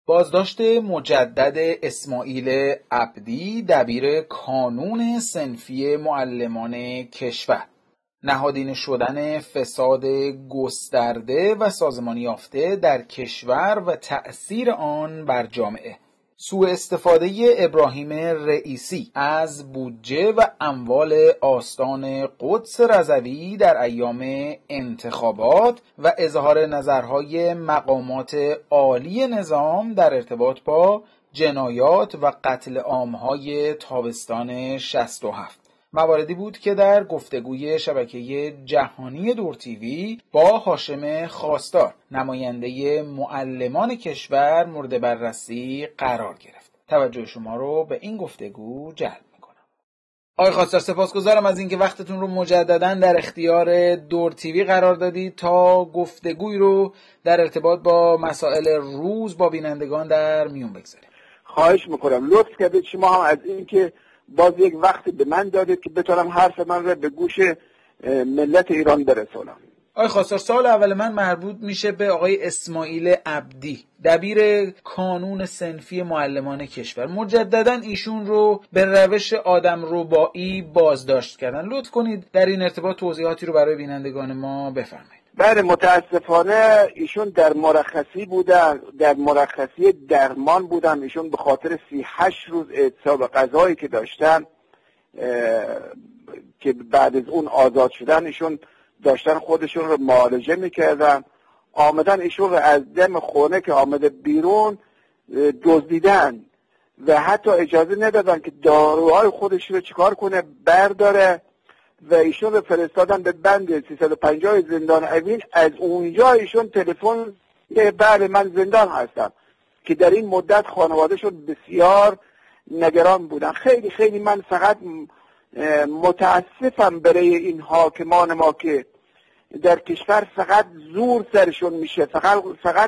بازداشت مجدد اسماعیل عبدی دبیر کانون صنفی معلمان کشور، نهادینه شدن فساد گسترده و سازمانی یافته در کشور و تأثیر آن بر جامعه، سوء استفاده ابراهیم رئیسی از بودجه و اموال آستان قدس رضوی در ایام انتخابات و اظهار نظرهای مقامات عالی نظام در ارتباط با جنایات و قتل عامهای تابستان 67 مواردی بود که در گفتگوی شبکه جهانی دور تیوی با هاشم خواستار، نماینده معلمان کشور، مورد بررسی قرار گرفت. توجه شما رو به این گفتگو جلب میکنم. آقای خواستار، سپاسگزارم از اینکه وقتتون رو مجددا در اختیار دور تیوی قرار دادید تا گفتگوی رو در ارتباط با مسائل روز با بینندگان در میون بگذاریم. خواهش میکنم، لطف کردید شما هم از اینکه باز یک وقتی به من دادید که بتونم حرف من رو به گوش ملت ایران برسونم. آقای خواستار، سوال اول من مربوط میشه به آقای اسماعیل عبدی، دبیر کانون صنفی معلمان کشور. مجددا ایشون رو به روش آدمربایی بازداشت کردن. لطف کنید در این ارتباط توضیحاتی رو برای بینندگان ما بفرمایید. بله، متاسفانه ایشون در مرخصی بودن، در مرخصی درمان بودن. ایشون به خاطر 38 روز اعتصاب غذایی که داشتن که بعد از اون آزاد شدن، ایشون داشتن خودشون رو معالجه میکردن. آمدن ایشون رو از دم خونه که آمده بیرون دزدیدن و حتی اجازه ندادن که داروهای خودش رو چیکار کنه، برداره و ایشون رو فرستادن به بند 350 زندان اوین. از اونجا ایشون تلفن که بله من زندان هستم، که در این مدت خانوادهشون بسیار نگران بودن. خیلی خیلی من فقط متاسفم برای این حاکمان ما که در کشور فقط زور سرشون میشه، فقط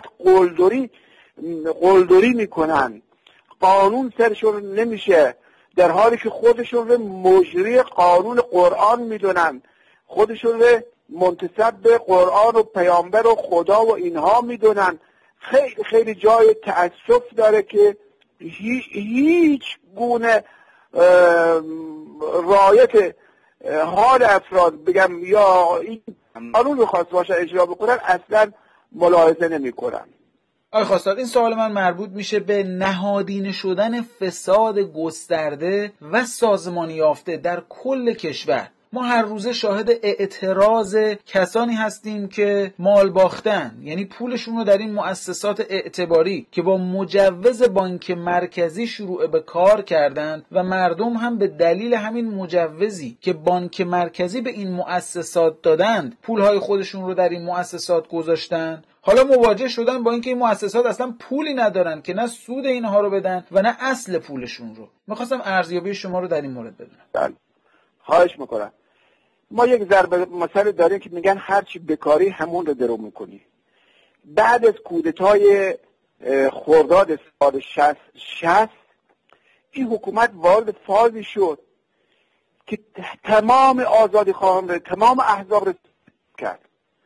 قلدری میکنن، قانون سرشون نمیشه، در حالی که خودشون رو مجری قانون قرآن میدونن، خودشون رو منتسب به قرآن و پیامبر و خدا و اینها میدونن. خیلی خیلی جای تأسف داره که هیچ گونه رعایت حال افراد بگم یا این قانون رو خواست باشه اجرا بکنن اصلا ملاحظه نمی کنن. آقای خواستار، این سوال من مربوط میشه به نهادینه شدن فساد گسترده و سازمانی یافته در کل کشور. ما هر روزه شاهد اعتراض کسانی هستیم که مال باختن، یعنی پولشون رو در این مؤسسات اعتباری که با مجوز بانک مرکزی شروع به کار کردن و مردم هم به دلیل همین مجوزی که بانک مرکزی به این مؤسسات دادند پولهای خودشون رو در این مؤسسات گذاشتن. حالا مواجه شدن با اینکه این مؤسسات اصلا پولی ندارن که نه سود اینها رو بدن و نه اصل پولشون رو. می‌خواستم ارزیابی شما رو در این مورد بدونم. بله، خواهش میکنم. ما یک ضرب مثل داریم که میگن هرچی بکاری همون رو درو میکنی. بعد از کودتای خرداد سال 60 این حکومت وارد فازی شد که تمام آزادی خواهان رو، تمام احزاب رو کرد.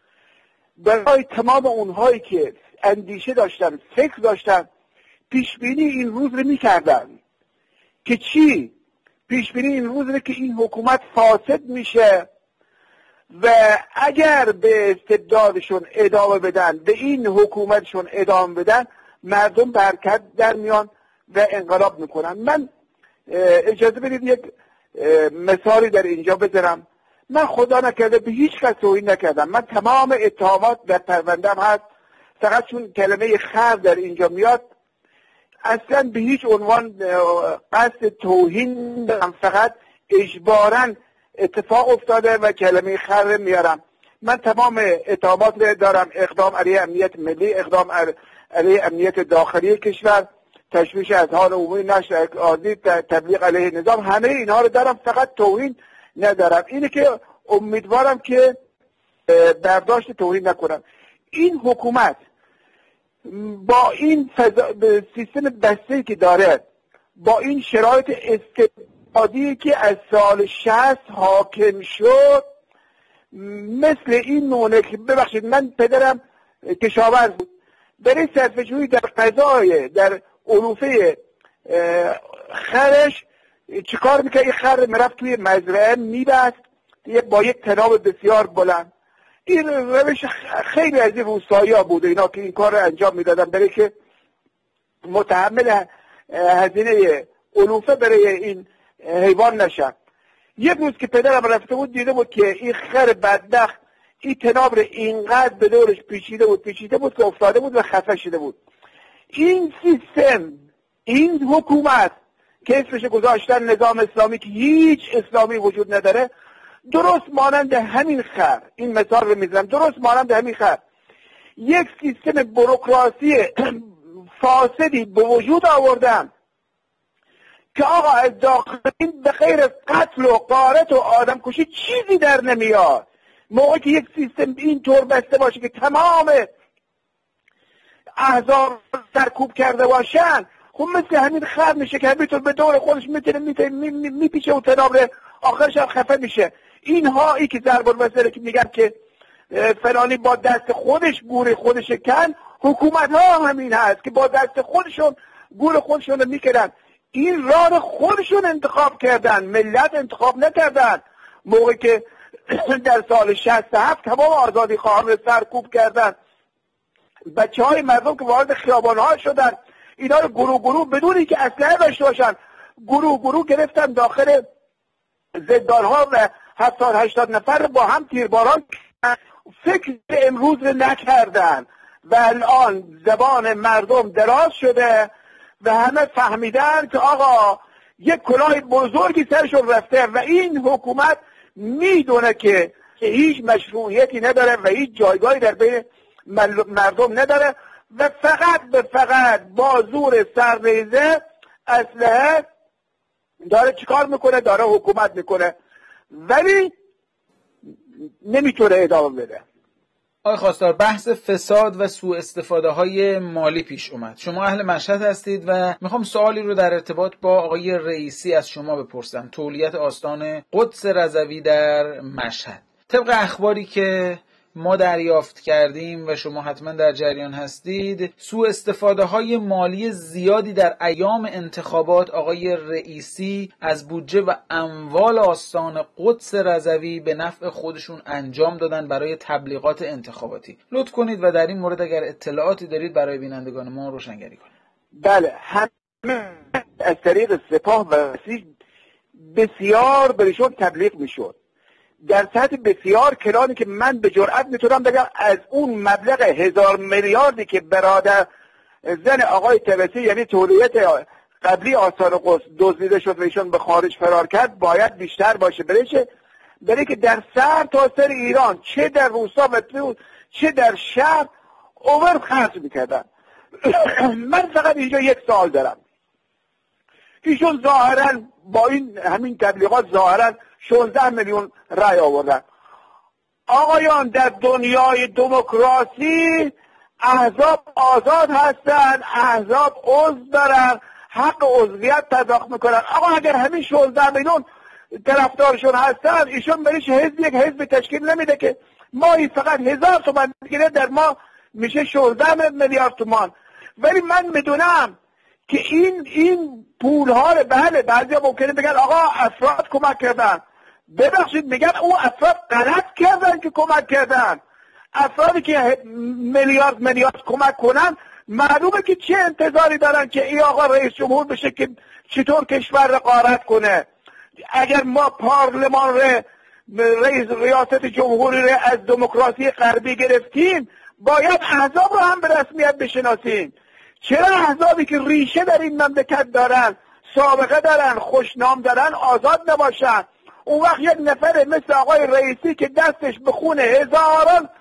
برای تمام اونهایی که اندیشه داشتن، فکر داشتن، پیشبینی این روز رو میکردن که چی؟ پیشبینی این روز رو که این حکومت فاسد میشه و اگر به استبدادشون ادامه بدن، به این حکومتشون ادامه بدن، مردم برکت در میان و انقلاب میکنن. من اجازه بدید یک مثالی در اینجا بذارم. من خدا نکرده به هیچ کس توهین نکردم. من تمام اتهامات در پروندم هست، فقط چون کلمه خر در اینجا میاد اصلا به هیچ عنوان قصد توهین دارم، فقط اجباراً اتفاق افتاده و کلمه خر میارم. من تمام اتهامات رو دارم: اقدام علیه امنیت ملی، اقدام علیه امنیت داخلی کشور، تشویش اذهان عمومی، نشر عادی، تبلیغ علیه نظام، همه اینها رو دارم، فقط توهین ندارم. اینه که امیدوارم که برداشت توهین نکنم. این حکومت با این سیستم بسته‌ای که داره، با این شرایط استبدادی که از سال 60 حاکم شد، مثل این نونه که ببخشید من پدرم کشاورز بود، برای صرفه‌جویی در غذای در علوفه خرش چیکار میکنه؟ این خر میرفت توی مزرعه میبست با یک تناب بسیار بلند. این روش خیلی از این روستایی‌ها بود اینا که این کار رو انجام میدادن برای که متحمل هزینه علوفه برای این حیوان نشن. یک روز که پدرم رفته بود دیده بود که این خر بدبخت این تناب رو اینقدر به دورش پیچیده بود که افتاده بود و خفه شده بود. این سیستم، این حکومت که اسمش گذاشتن نظام اسلامی که هیچ اسلامی وجود نداره، درست مانند همین خر، این مثال رو میزنم، درست مانند همین خر یک سیستم بوروکراسی فاسدی به وجود آوردن که آقا از داخل این به غیر قتل و غارت و آدم کشی چیزی در نمیاد. موقعی که یک سیستم این طور بسته باشه که تمام احزاب سرکوب کرده باشن، خب مثل همین خر میشه که همینطور به دور خودش میپیچه و تناب آخرش هم خفه میشه. اینها ای که ضرب المثل که میگن که فلانی با دست خودش گور خودش کن، حکومت ها همین هست که با دست خودشون گور خودشون رو میکنن. این راه خودشون انتخاب کردن، ملت انتخاب نکردن. موقعی که در سال 67 تمام آزادی خواهان رو سرکوب کردن، بچه های مردم که وارد خیابان ها شدن، اینا رو گروه بدون اینکه اسلحه داشته باشن گروه گرفتن داخل زندان ها و 70-80 نفر با هم تیرباران فکر امروز رو نکردن و الان زبان مردم دراز شده و همه فهمیدن که آقا یک کلاه بزرگی سرشون رفته و این حکومت میدونه که هیچ مشروعیتی نداره و هیچ جایگاهی در بین مردم نداره و فقط با زور سرریزه اسلحه داره چیکار میکنه؟ داره حکومت میکنه، ولی نمیتونه ادامه بده. آقای خواستار، بحث فساد و سوء استفاده های مالی پیش اومد. شما اهل مشهد هستید و میخوام سوالی رو در ارتباط با آقای رئیسی از شما بپرسم. تولیت آستان قدس رضوی در مشهد، طبق اخباری که ما دریافت کردیم و شما حتما در جریان هستید، سوء استفاده های مالی زیادی در ایام انتخابات آقای رئیسی از بودجه و اموال آستان قدس رضوی به نفع خودشون انجام دادن برای تبلیغات انتخاباتی. لطف کنید و در این مورد اگر اطلاعاتی دارید برای بینندگان ما روشنگری کنید. بله، همه از طریق سپاه و رئیسی بسیار برشون تبلیغ میشد در سطح بسیار کلانی که من به جرئت میتونم بگم از اون مبلغ 1000 میلیاردی که برادر زن آقای طبسی یعنی تولیت قبلی آستان قدس دزدیده شد و ایشون به خارج فرار کرد باید بیشتر باشه. برای که در سر تا سر ایران چه در روستا و چه در شهر اوور خرج میکردن. من فقط اینجا یک سوال دارم. ایشون ظاهرا با این همین تبلیغات ظاهرا 16 میلیون رای آوردن. آقایان، در دنیای دموکراسی احزاب آزاد هستن، احزاب عضو دارن، حق عضویت پرداخت میکنن. آقا اگر همین 16 میلیون طرفدارشون هستن، ایشون برایش یک حزب تشکیل نمیده که ماهی فقط 1000 تومان بگیره، در ما میشه 16 میلیارد تومان. ولی من میدونم که این پول ها رو بله بعضیا ممکنه بگن آقا افراد کمک کردن. ببخشید، میگن اون افراد غلط کردن که کمک کردن. افرادی که میلیارد کمک کنن معلومه که چه انتظاری دارن که این آقا رئیس جمهور بشه که چطور کشور رو غارت کنه. اگر ما پارلمان ریاست جمهوری رو از دموکراسی غربی گرفتیم، باید احزاب رو هم به رسمیت بشناسیم. چرا احزابی که ریشه در این مملکت دارن، سابقه دارن، خوشنام دارن آزاد نباشن؟ اون وقت یک نفر مثل آقای رئیسی که دستش به خون هزاران